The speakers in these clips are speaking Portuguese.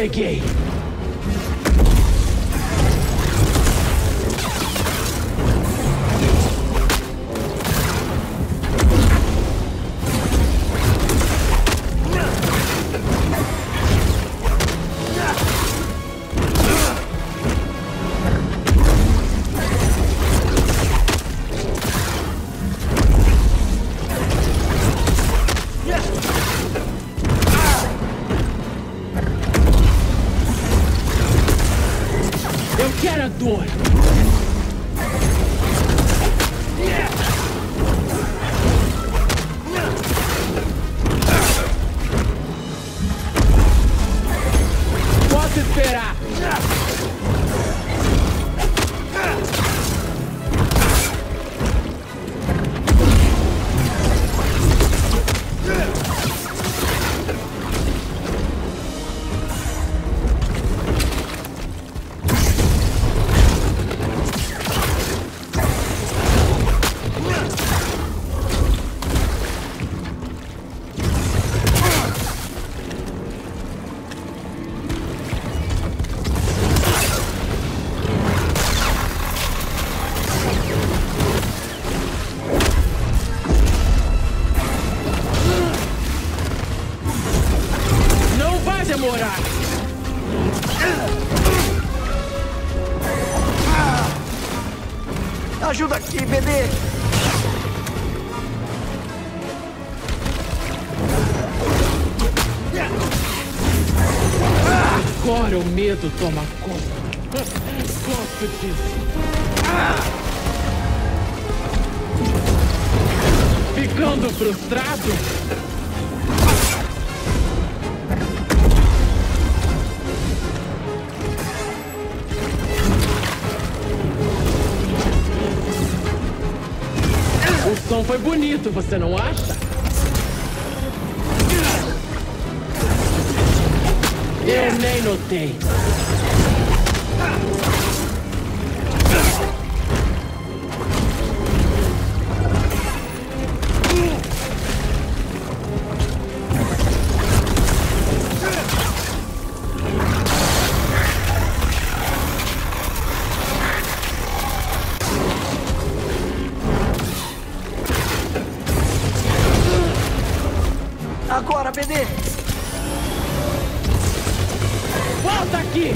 peguei! Eu quero a dor! Posso esperar! Demorar. Ajuda aqui, bebê! Agora o medo toma conta. Gosto disso. Ficando frustrado? O som foi bonito, você não acha? Eu nem notei. Agora, bebê! Volta aqui!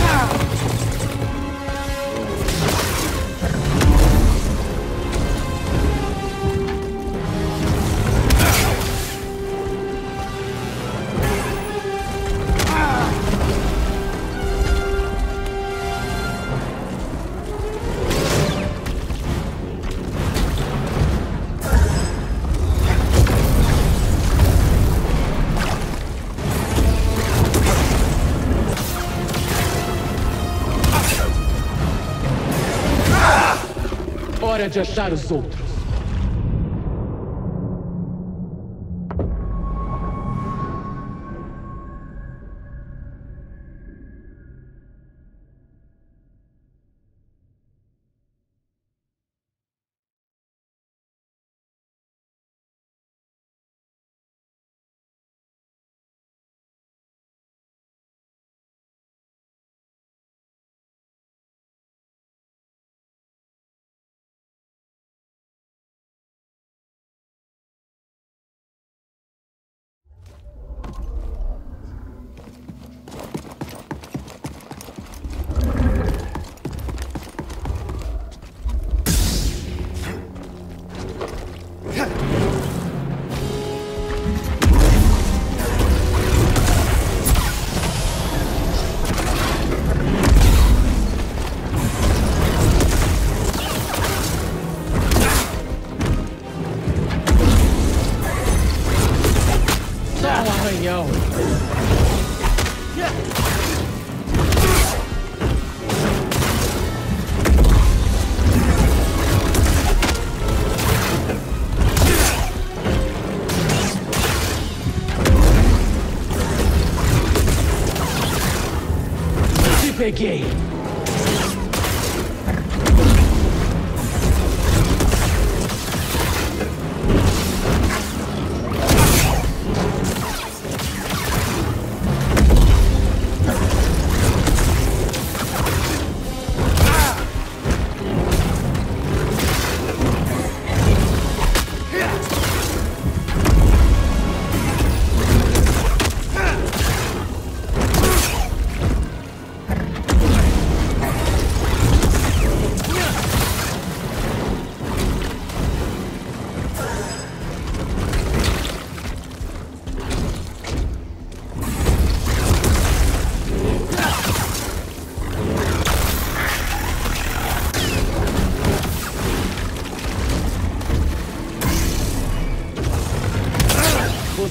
Hora de achar os outros. Arranhão. Te peguei.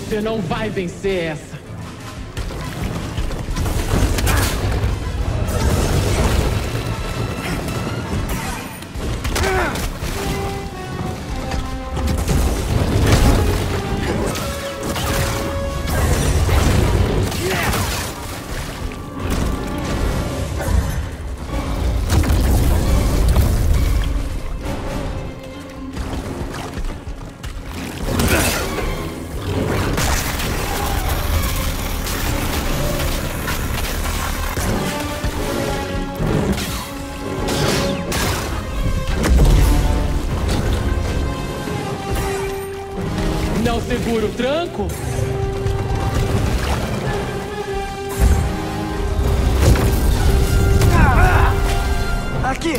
Você não vai vencer essa. Não segura o tranco? Aqui!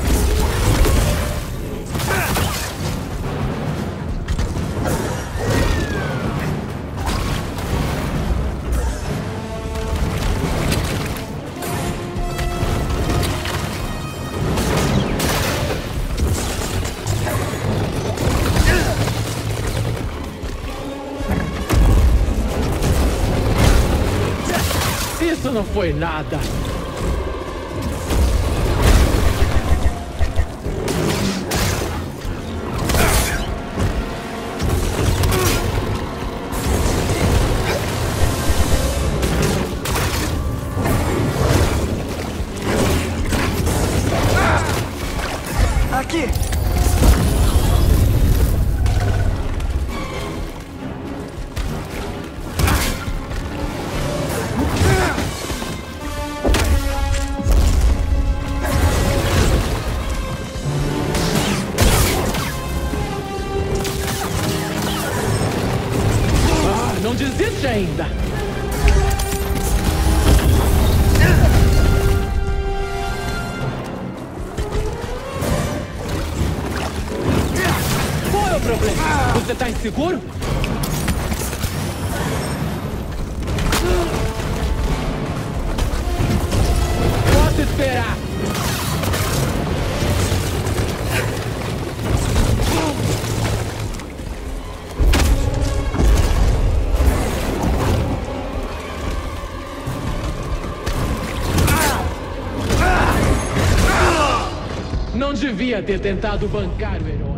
Isso não foi nada. Aqui! Não desiste ainda. Qual é o problema? Você tá inseguro? Posso esperar. Não devia ter tentado bancar o herói.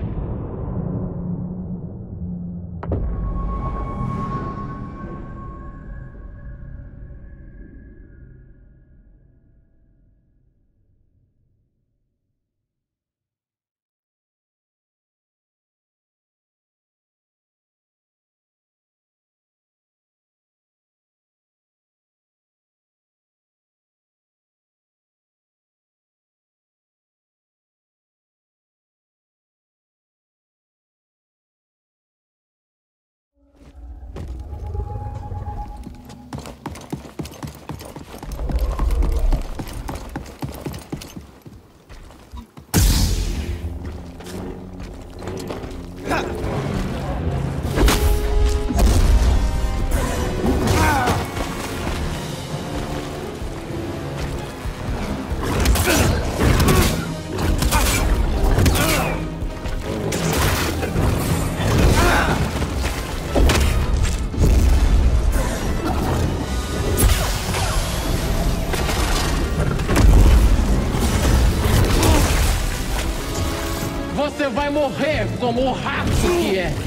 Você vai morrer como o rato que é.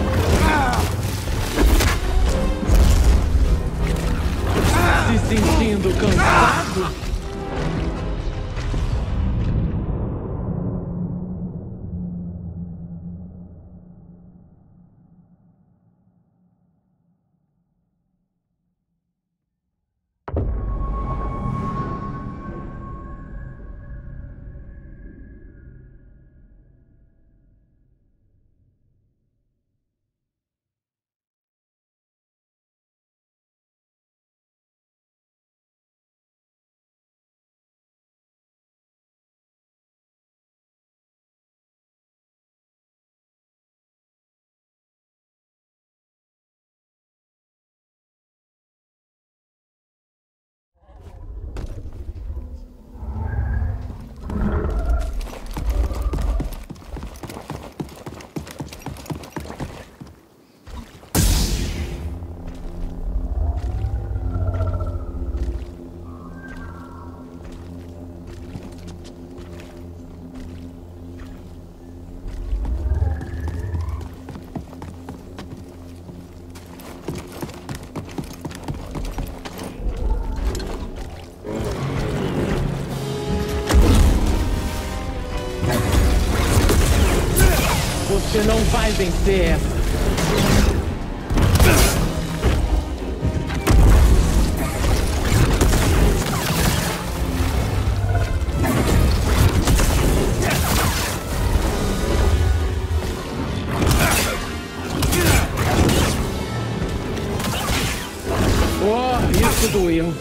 Se sentindo cansado? Você não vai vencer essa. Oh, isso doeu.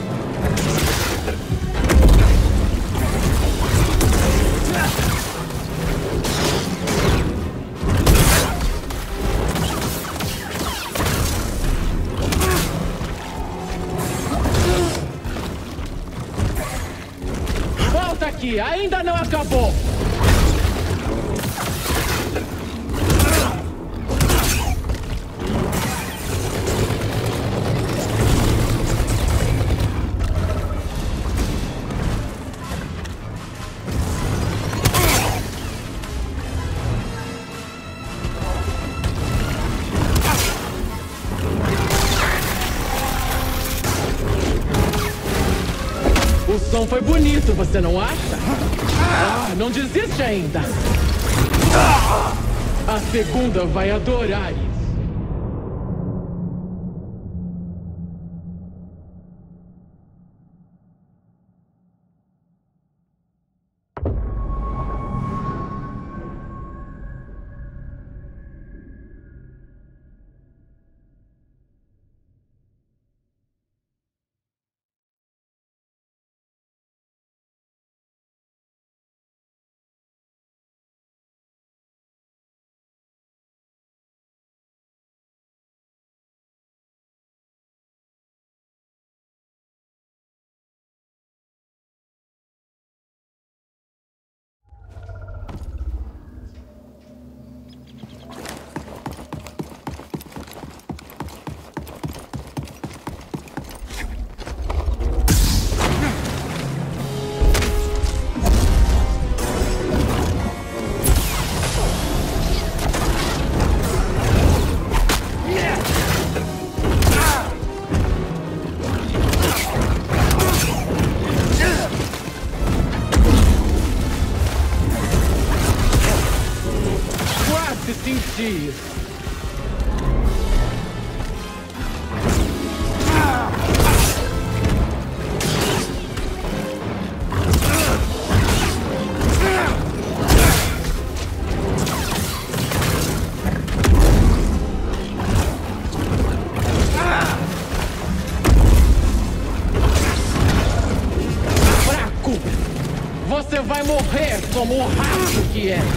Volta aqui, ainda não acabou. O som foi bonito, você não acha? Ah, não desiste ainda. A segunda vai adorar isso. Senti isso. Fraco! Você vai morrer como o rato que é.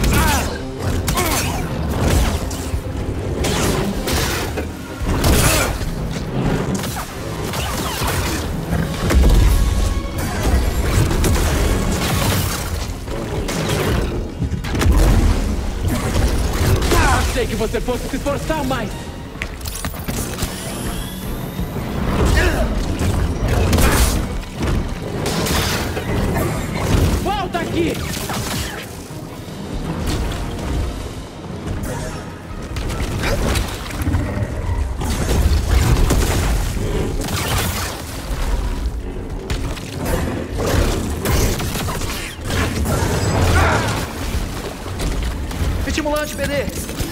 Achei que você fosse se esforçar mais. Volta aqui! Estimulante, BD!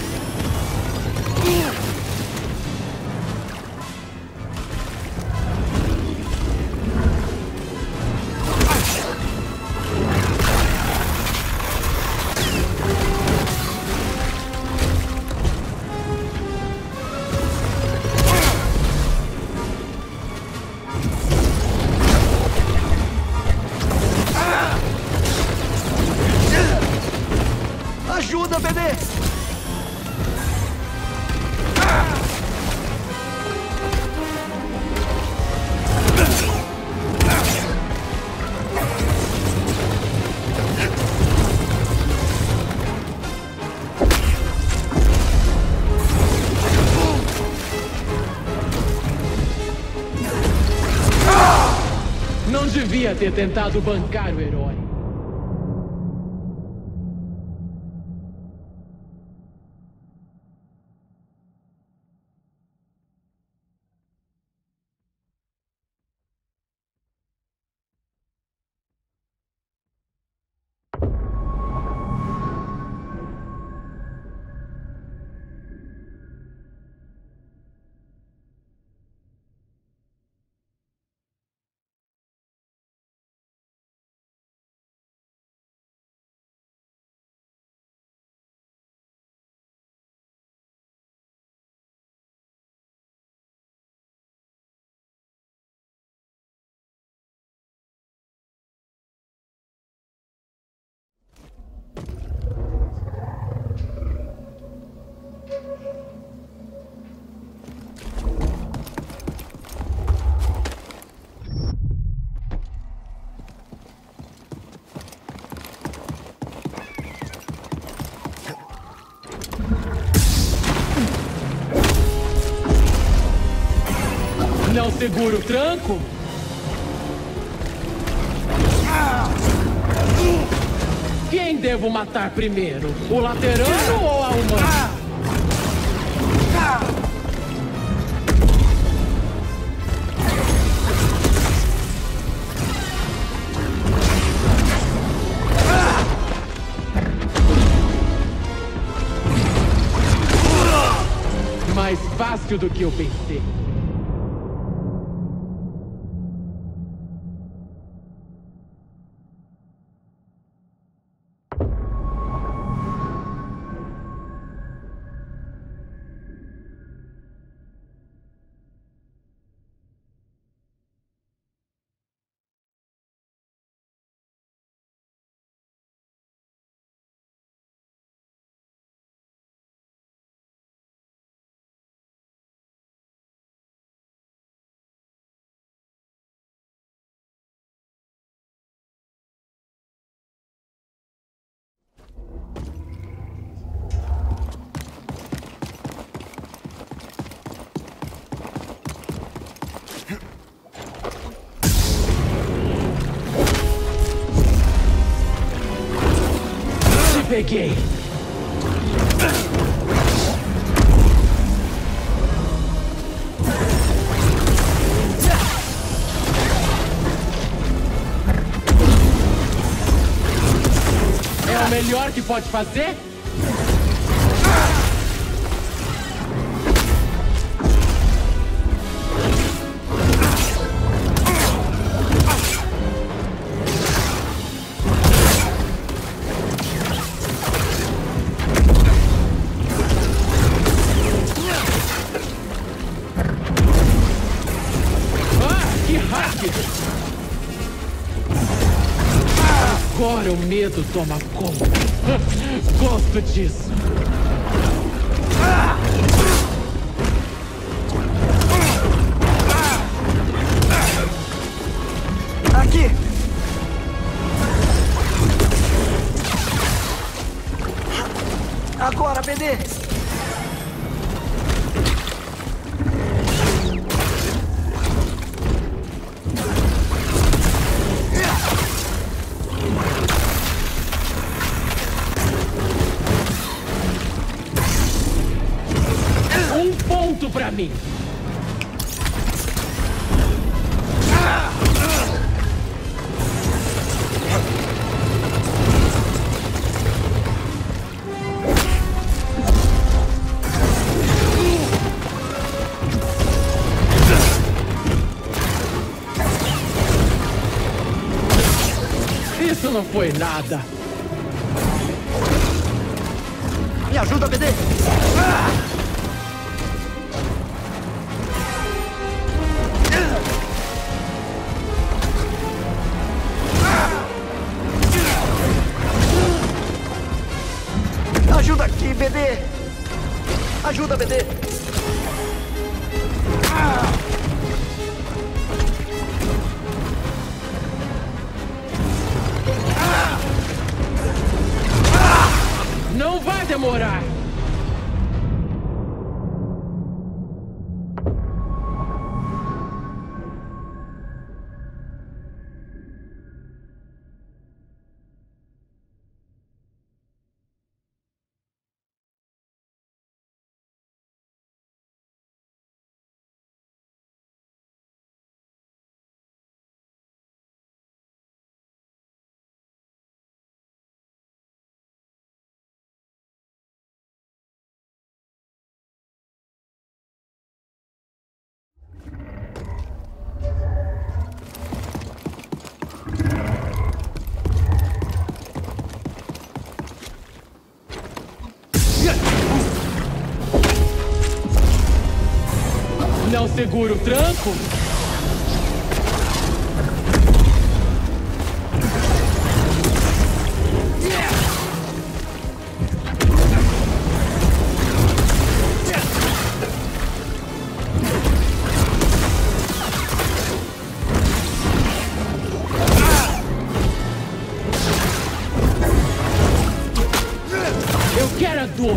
Ajuda, BD! Não devia ter tentado bancar o herói. Não segura o tranco? Quem devo matar primeiro? O laterano ou a humana? Mais fácil do que eu pensei. Peguei. É o melhor que pode fazer? Agora o medo toma conta. Gosto disso. Aqui! Agora, BD! Pra mim. Isso não foi nada. Me ajuda, BD! Ajuda aqui, BD! Ajuda, BD! Não vai demorar! Não segura o tranco? Eu quero a dor!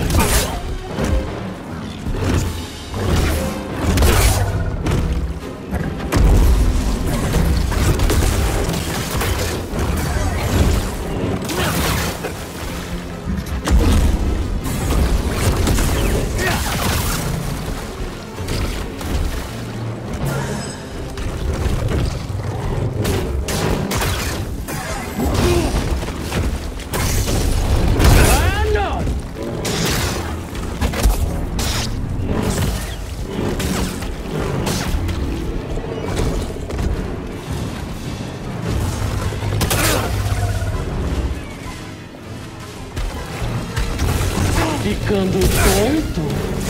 ficando tonto?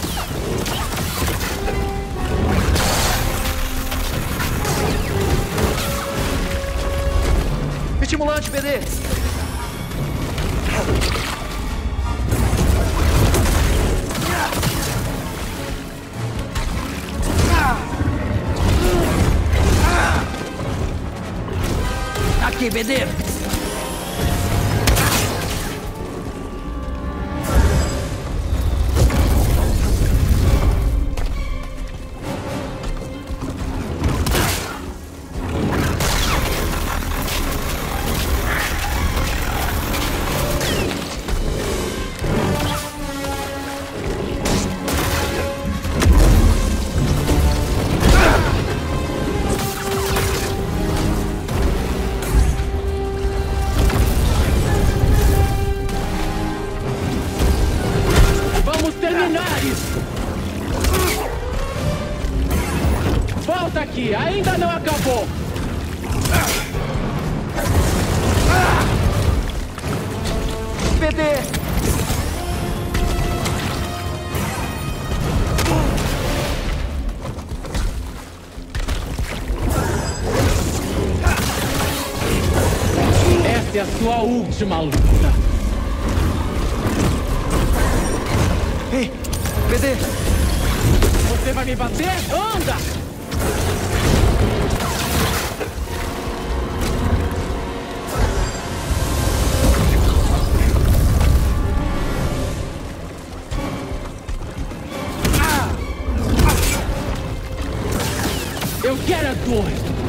Estimulante, BD. Aqui, BD. Volta aqui, ainda não acabou! BD! Essa é a sua última luta. Ei, BD! Você vai me bater? Anda! Eu quero a dor!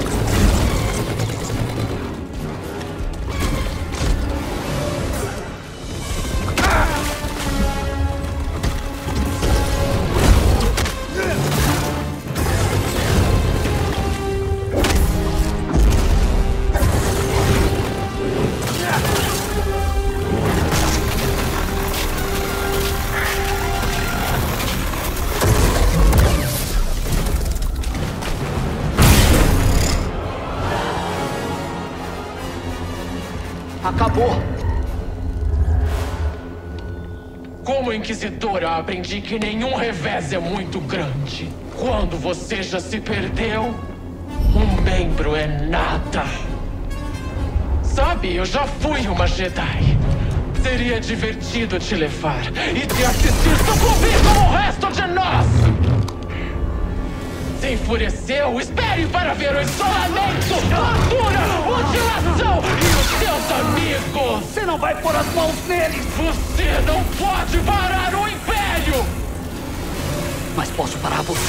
Acabou! Como inquisidora, aprendi que nenhum revés é muito grande. Quando você já se perdeu, um membro é nada. Sabe, eu já fui uma Jedi. Seria divertido te levar e te assistir sucumbir como o resto de nós! Se enfureceu, espere para ver o isolamento, tortura, mutilação e os seus amigos! Você não vai pôr as mãos neles! Você não pode parar o Império! Mas posso parar você!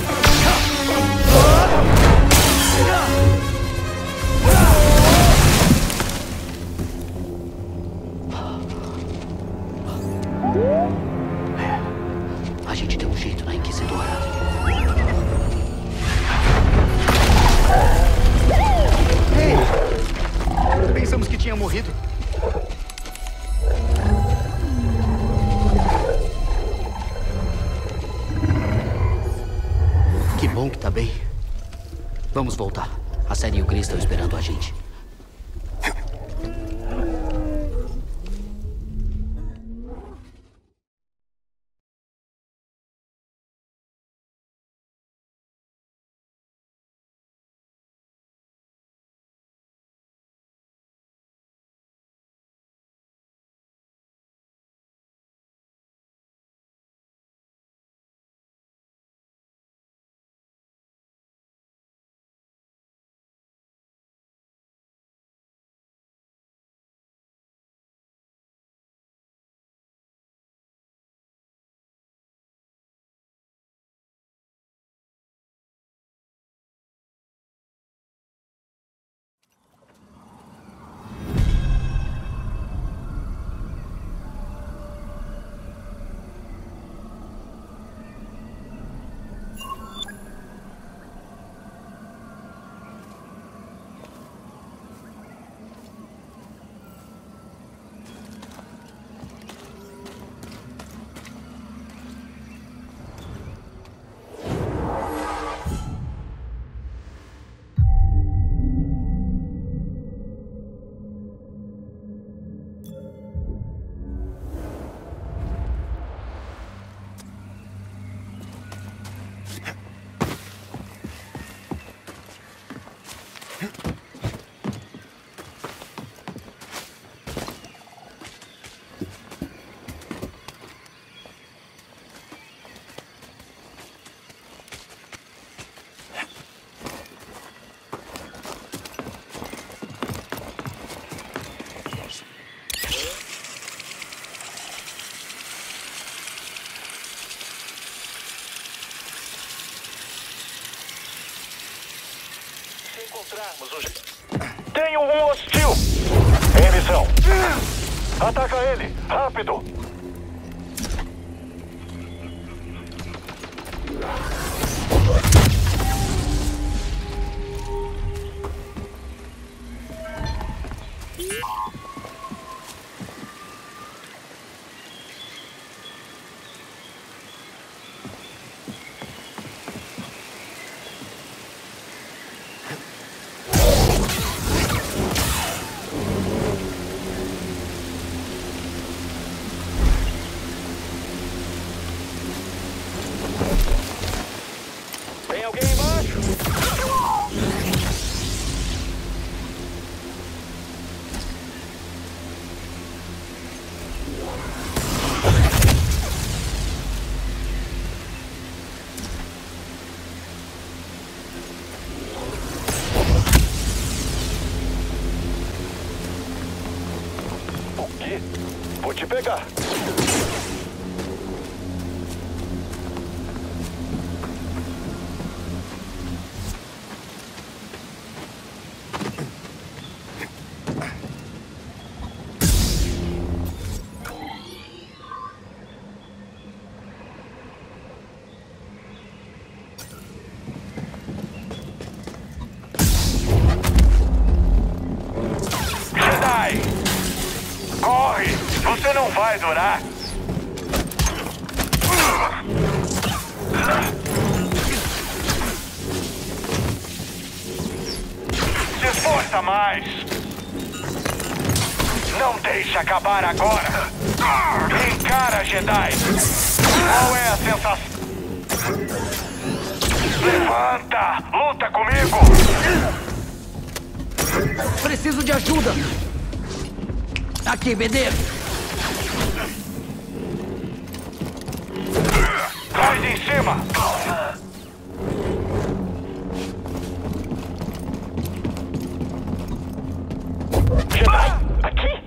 A gente deu um jeito na Inquisidora. Ei! Pensamos que tinha morrido. Que bom que tá bem. Vamos voltar. A Série e o Chris estão esperando a gente. pegarmos o... Tenho um hostil! Em missão! Ataca ele! Rápido! Tem alguém embaixo? O quê? Vou te pegar. Jedi! Corre! Você não vai durar! Se esforça mais! Não deixe acabar agora! Encara, Jedi! Qual é a sensação? Levanta! Luta comigo! Preciso de ajuda! Aqui, BD! Mais em cima! Jedi! Aqui!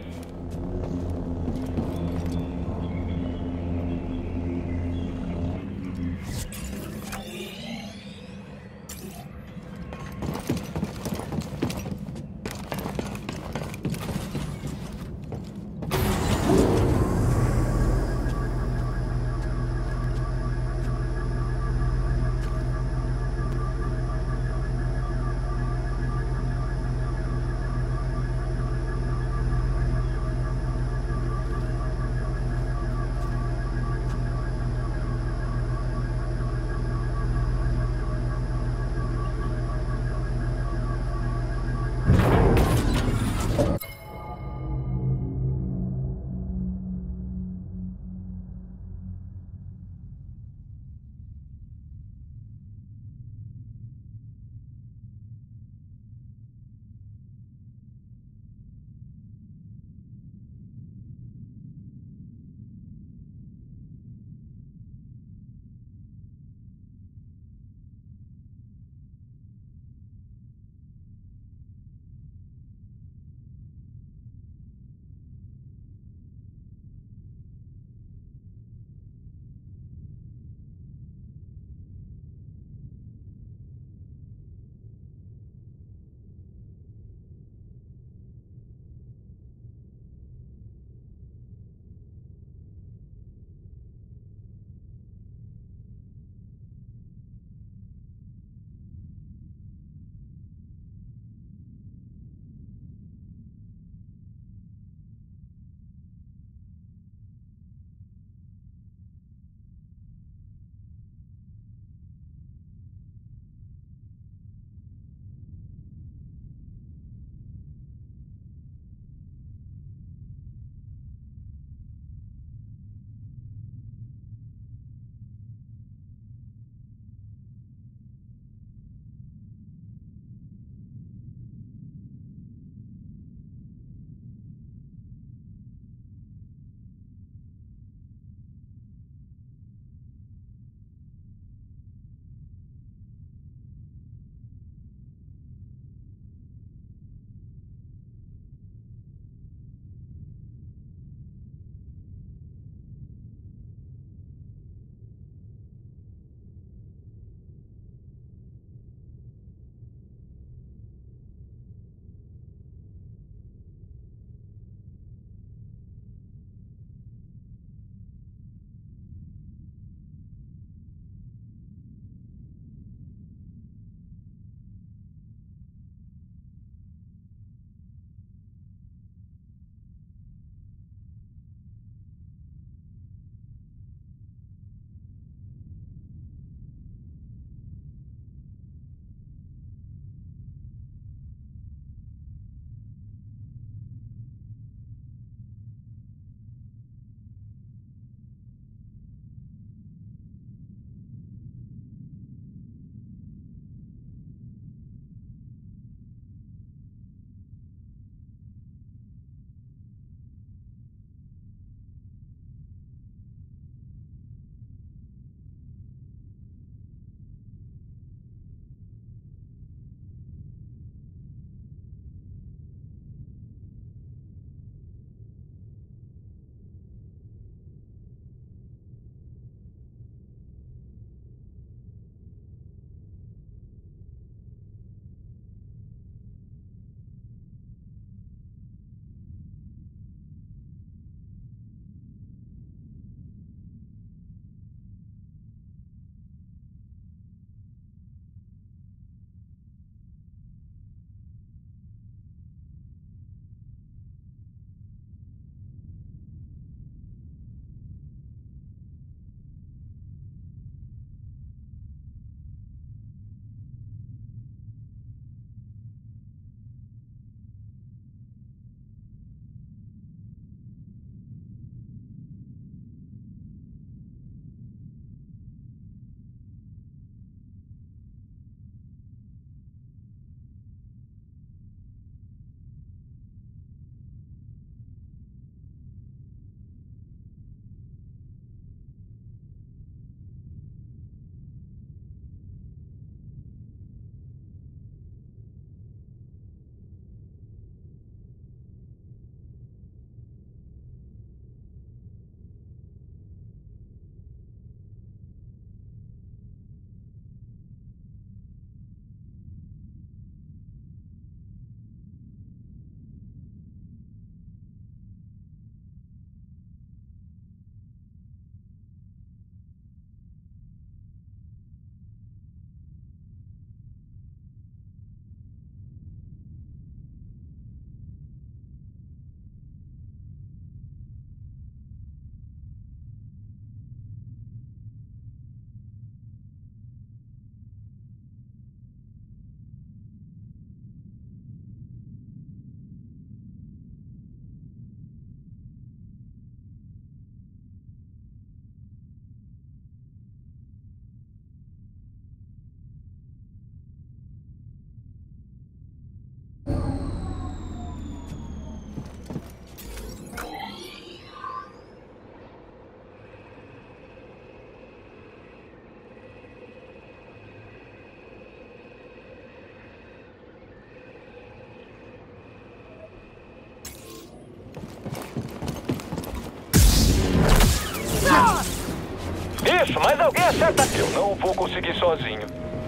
Isso, mas alguém acerta. Eu não vou conseguir sozinho.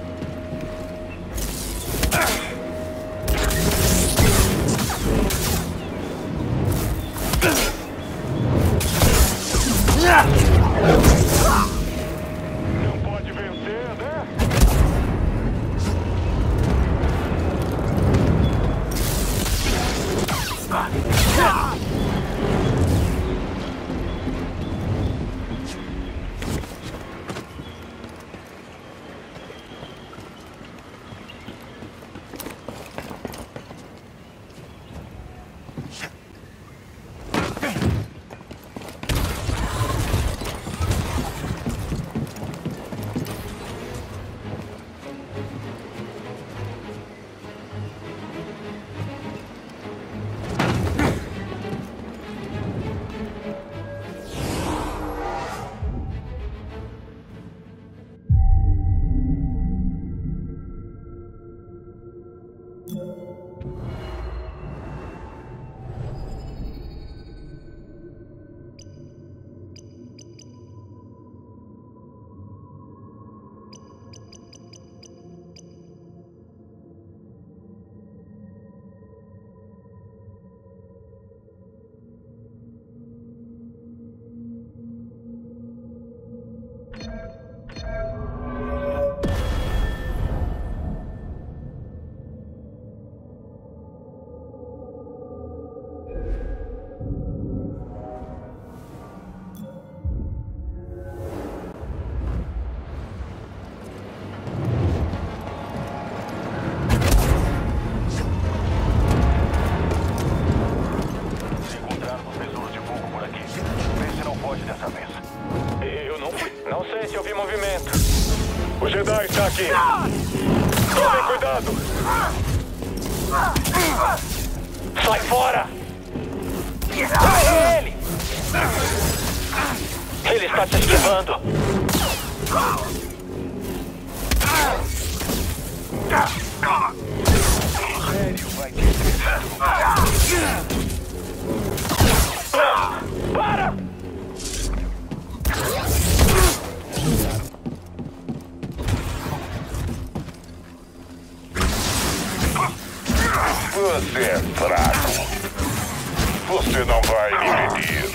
Não pode vencer, né? O Jedi está aqui. Tomem cuidado. Sai fora. Sai ele. Ele está te esquivando. Sério, vai te para! Você é fraco. Você não vai me impedir.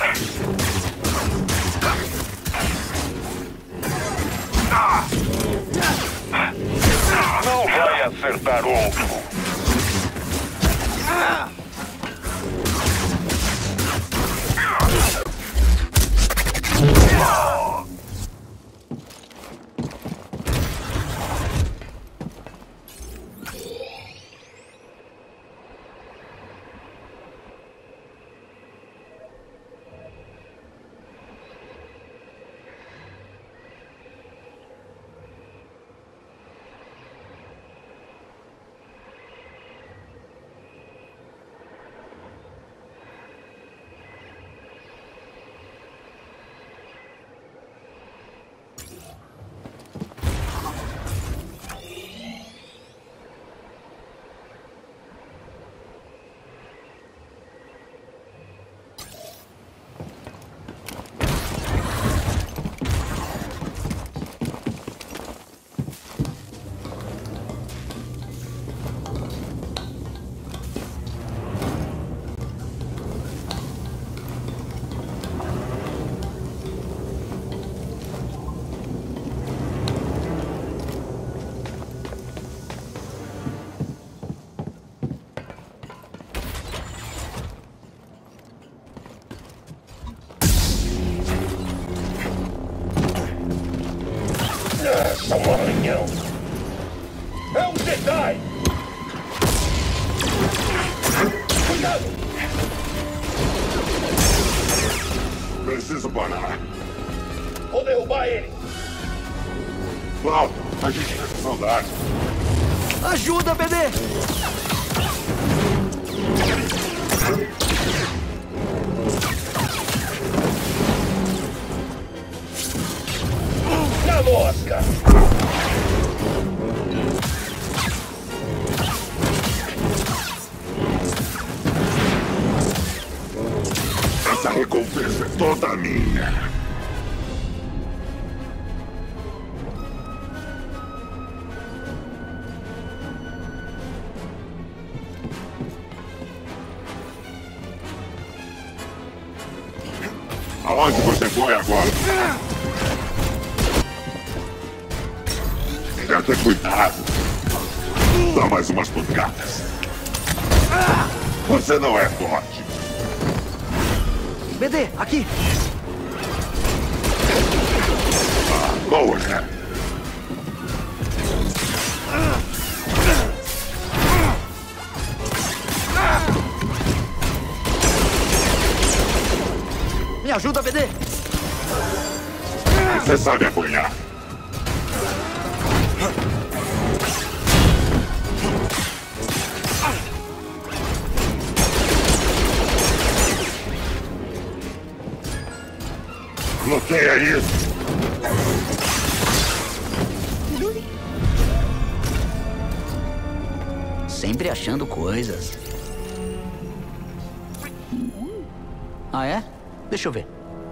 Não vai acertar outro. Essa Maranhão é um Jedi! Cuidado! Preciso parar. Vou derrubar ele! Falta, a gente precisa andar. Ajuda, bebê! Na mosca! Essa recompensa é toda minha. Aonde você foi agora? Deve ter cuidado. Dá mais umas pancadas. Você não é forte. BD, aqui! Boa, né? Me ajuda, BD! Você sabe apanhar. Bloqueia isso! Sempre achando coisas. Ah, é? Deixa eu ver.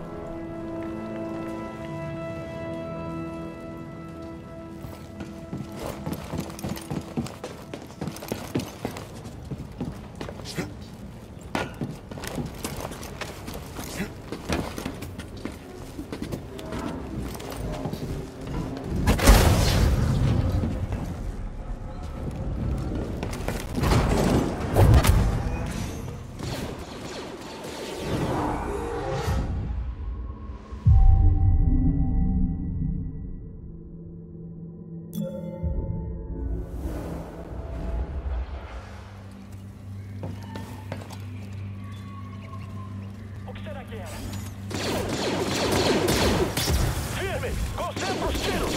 Firme! Concentra os tiros!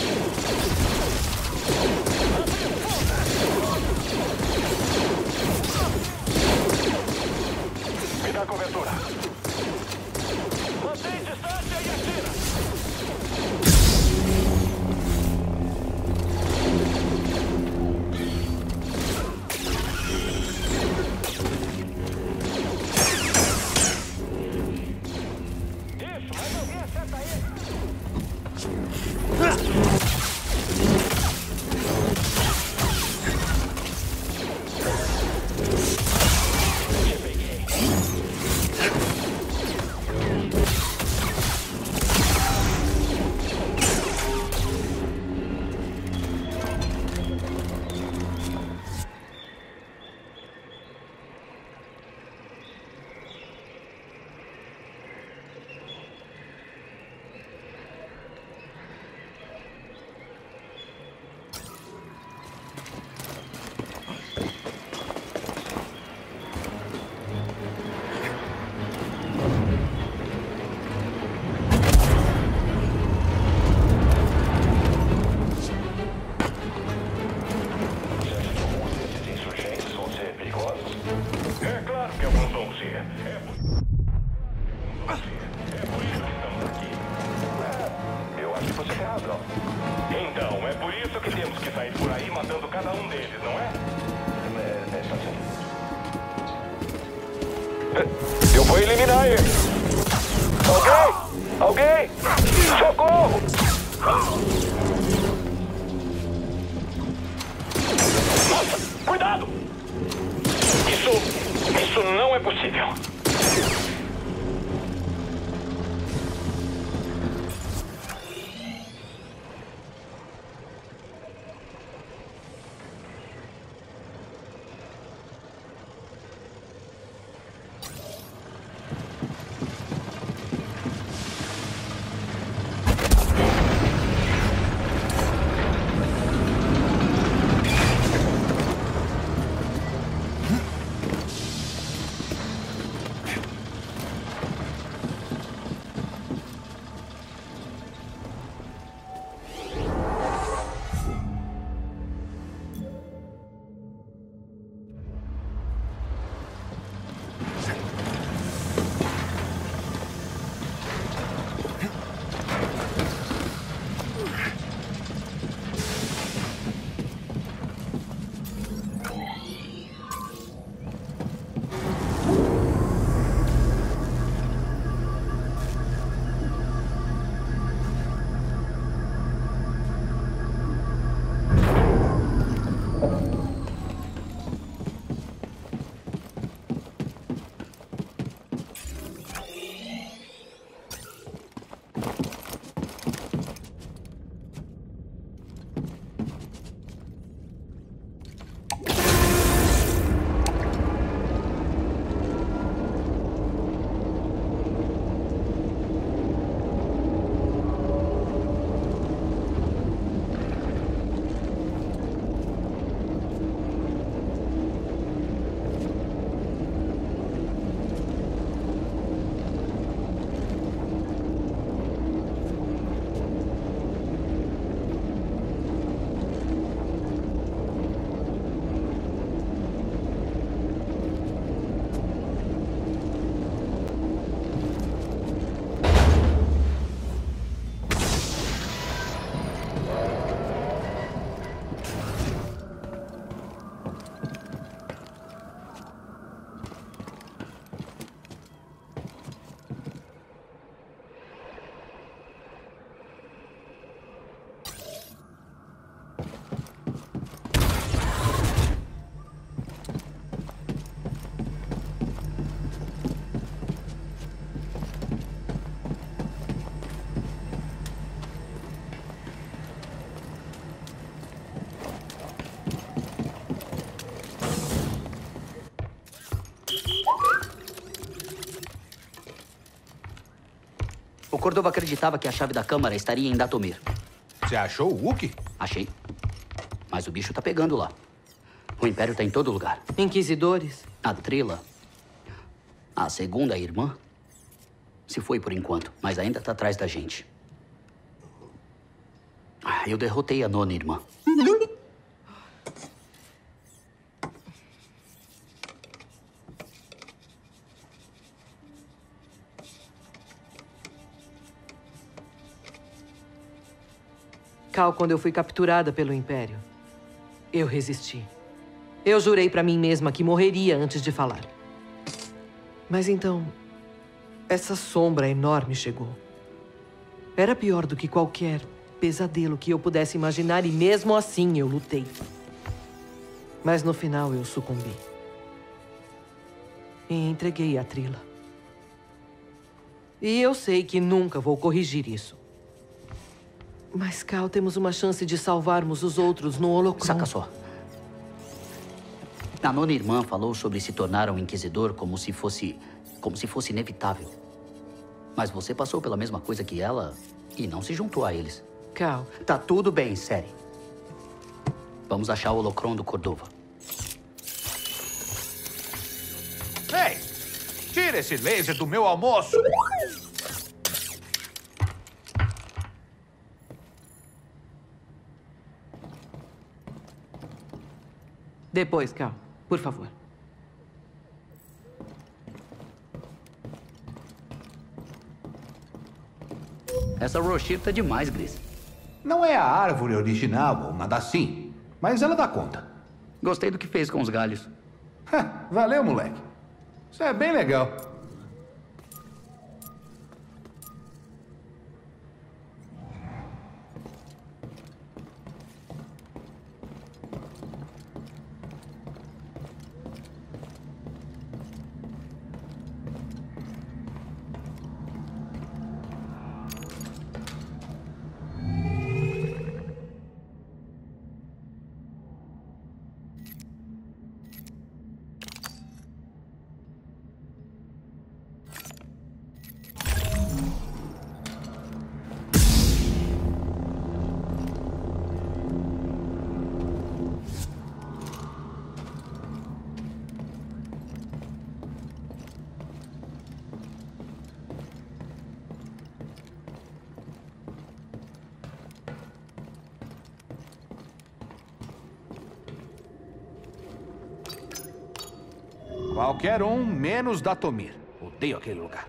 Me dá cobertura. Mantém distância e atira! Então, é por isso que temos que sair por aí matando cada um deles, não é? Eu vou eliminar ele. Alguém? Alguém? Socorro! Nossa, cuidado! Isso não é possível. O Cordova acreditava que a chave da câmara estaria em Datomir. Você achou o Wookie? Achei. Mas o bicho tá pegando lá. O Império tá em todo lugar. Inquisidores? A Trilla, a segunda irmã, se foi por enquanto, mas ainda tá atrás da gente. Eu derrotei a nona irmã. Cal, quando eu fui capturada pelo Império, eu resisti. Eu jurei pra mim mesma que morreria antes de falar. Mas então, essa sombra enorme chegou. Era pior do que qualquer pesadelo que eu pudesse imaginar e mesmo assim eu lutei. Mas no final eu sucumbi. E entreguei a Trilla. E eu sei que nunca vou corrigir isso. Mas, Cal, temos uma chance de salvarmos os outros no Holocron. Saca só. A nona irmã falou sobre se tornar um inquisidor como se fosse inevitável. Mas você passou pela mesma coisa que ela e não se juntou a eles. Cal. Tá tudo bem, série. Vamos achar o Holocron do Cordova. Ei! Tira esse laser do meu almoço! Depois, Cal. Por favor. Essa Roshir tá demais, Gris. Não é a árvore original ou nada assim, mas ela dá conta. Gostei do que fez com os galhos. Valeu, moleque. Isso é bem legal. Qualquer um, menos Datomir. Odeio aquele lugar.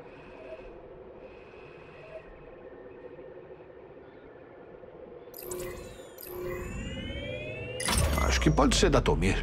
Acho que pode ser Datomir.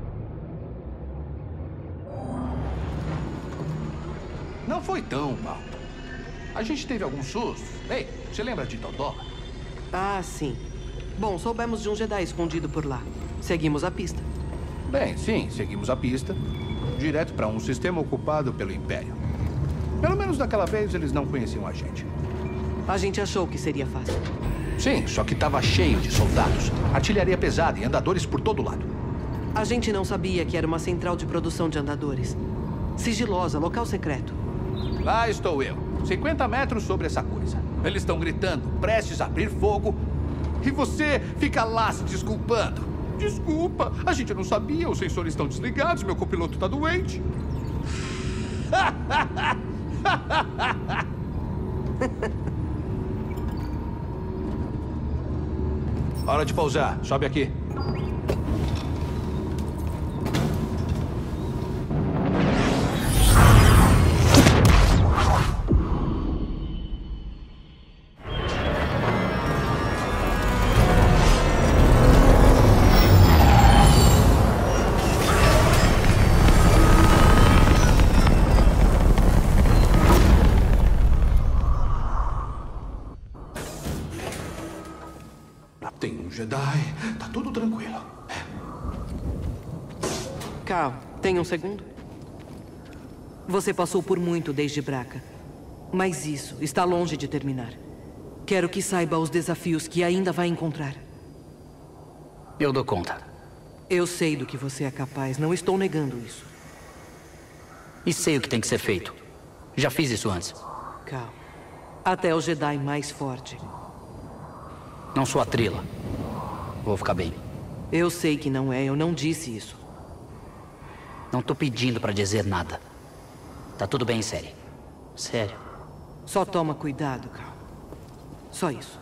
Não foi tão mal. A gente teve alguns sustos. Ei, você lembra de Dodó? Ah, sim. Bom, soubemos de um Jedi escondido por lá. Seguimos a pista. Bem, sim, seguimos a pista. Direto para um sistema ocupado pelo Império. Pelo menos daquela vez eles não conheciam a gente. A gente achou que seria fácil. Sim, só que estava cheio de soldados, artilharia pesada e andadores por todo lado. A gente não sabia que era uma central de produção de andadores. Sigilosa, local secreto. Lá estou eu, 50 metros sobre essa coisa. Eles estão gritando, prestes a abrir fogo. E você fica lá se desculpando. Desculpa, a gente não sabia, os sensores estão desligados, meu copiloto está doente. Hora de pousar, sobe aqui. Tem um Jedi, tá tudo tranquilo. Cal, tem um segundo? Você passou por muito desde Braca. Mas isso está longe de terminar. Quero que saiba os desafios que ainda vai encontrar. Eu dou conta. Eu sei do que você é capaz, não estou negando isso. E sei o que tem que ser feito. Já fiz isso antes. Cal, Até o Jedi mais forte. Não sou a Trilla. Vou ficar bem. Eu sei que não é, eu não disse isso. Não tô pedindo pra dizer nada. Tá tudo bem, sério. Sério. Só toma cuidado, Cal. Só isso.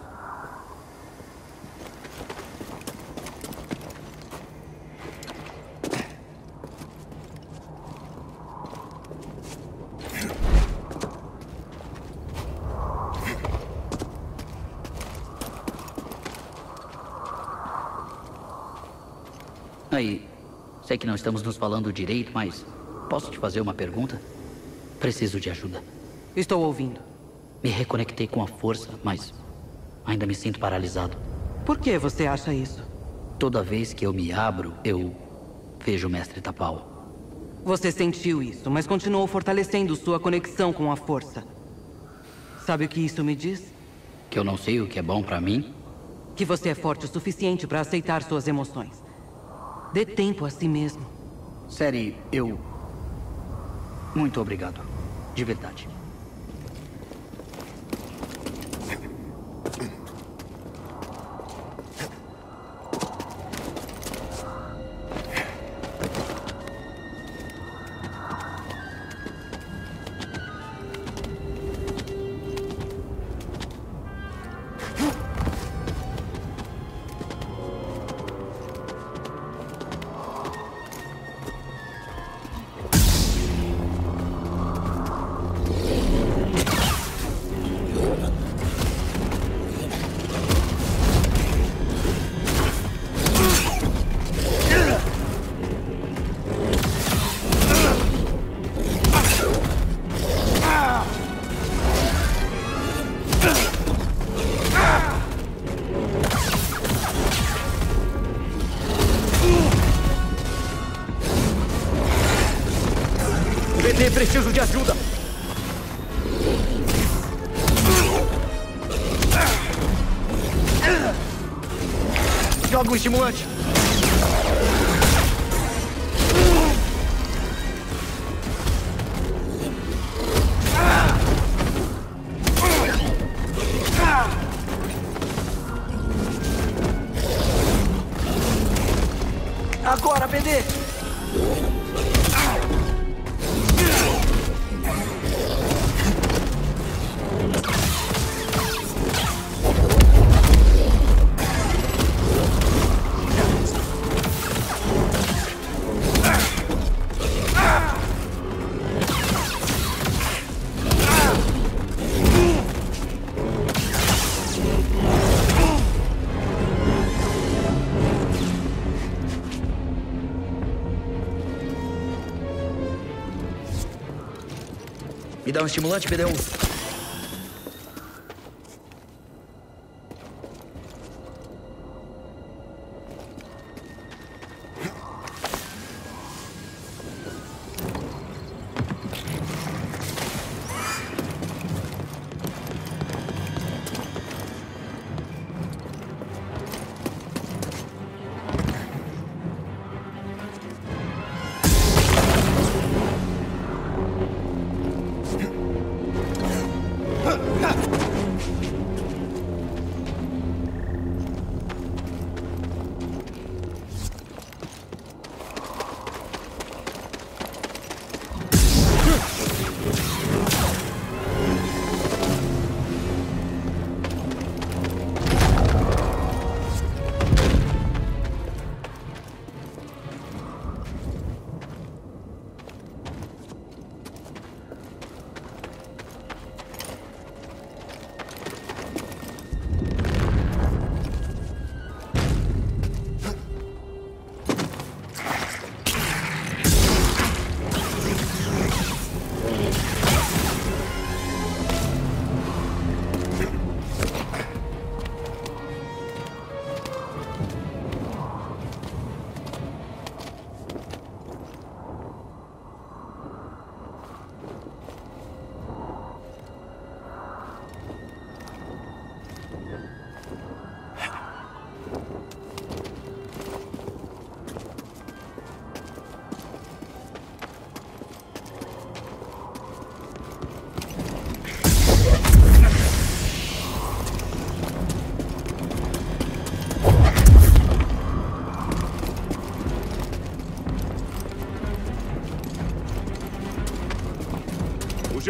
Aí, sei que não estamos nos falando direito, mas posso te fazer uma pergunta? Preciso de ajuda. Estou ouvindo. Me reconectei com a força, mas ainda me sinto paralisado. Por que você acha isso? Toda vez que eu me abro, eu vejo o Mestre Tapao. Você sentiu isso, mas continuou fortalecendo sua conexão com a força. Sabe o que isso me diz? Que eu não sei o que é bom pra mim? Que você é forte o suficiente para aceitar suas emoções. Dê tempo a si mesmo. Sério, eu... Muito obrigado. De verdade. Preciso de ajuda! Joga um estimulante! Agora, PD! Me dá um estimulante, PD1.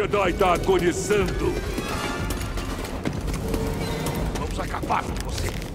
Jedi tá agonizando. Vamos acabar com você.